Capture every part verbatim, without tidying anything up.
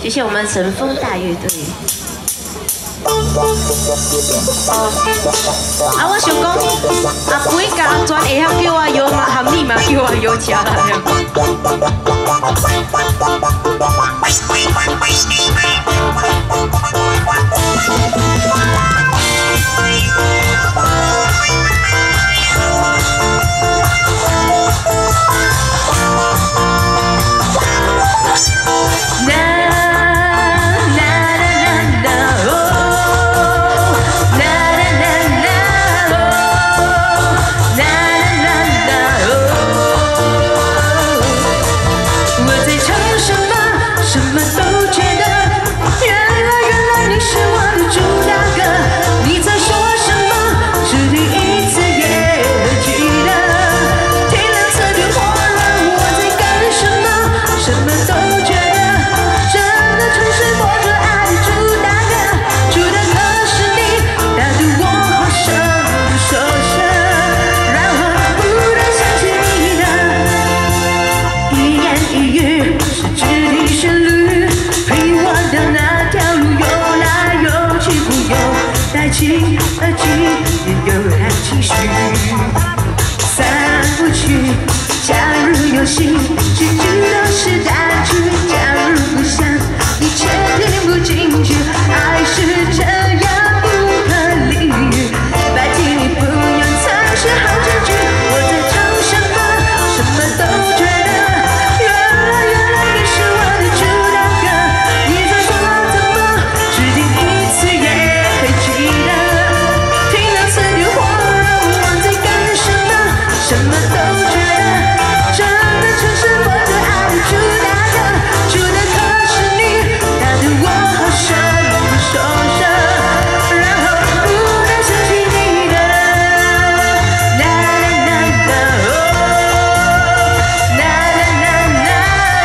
谢谢我们神风大乐队。啊，我想讲，啊，不会甲专会晓叫我摇嘛，含你嘛叫我摇车啦。而今也有爱情绪，散不去。假如有心，句句都是单句；假如不想，你却听不进去。爱是这样不可理喻，拜托你不用藏是好证据。我在唱什么，什么都觉得。原来原来你是我的主打歌，你在说怎么，只听一次也会记得。什么都觉得，真的曾是我最爱的主打歌，主打歌是你，打得我好舍不收手，然后不能想起你的，啦啦啦啦哦，啦啦啦啦，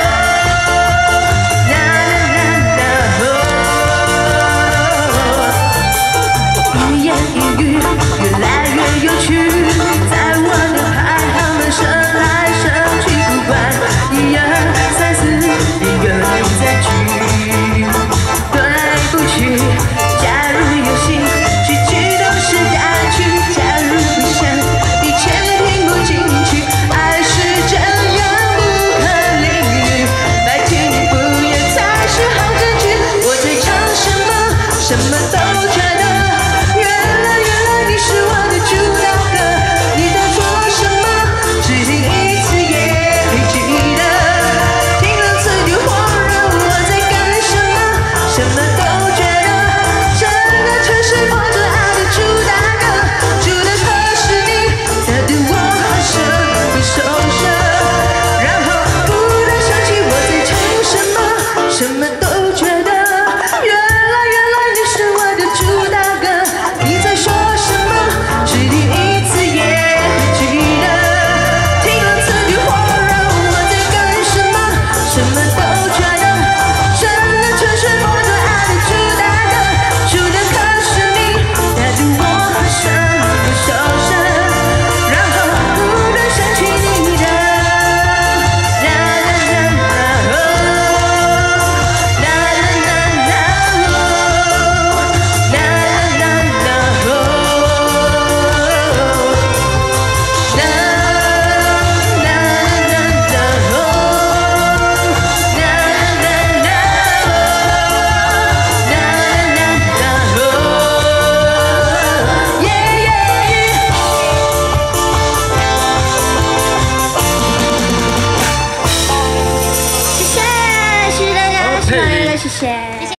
啦啦啦哦，一言一语越来越有趣，在我的。升来升去，不管一二三四，一个人在举。对不起，假如有心，句句都是单句；假如不想，你却听不进去。爱是这样不可理喻，拜托你不要才是好证据。我在唱什么，什么都觉得。原来原来你是我的主打歌，你在说什么？只听一次也会记得，听了次就恍然，我在干什么？什么都觉得，真的曾是我最爱的主打歌，主打歌是你，打得我好舍不收手，然后不能想起我在唱什么，什么都觉得。原来原来你是我的主打歌，你在说什么？只听一次也会记得。什么都觉得，真的曾是我最爱的主打歌，主打歌是你，打得我好舍不收手，然后不能想起你的，啦啦啦啦哦，啦啦啦啦哦，啦啦啦啦哦，啦啦啦啦哦。谢谢，谢谢大家，谢谢，谢谢。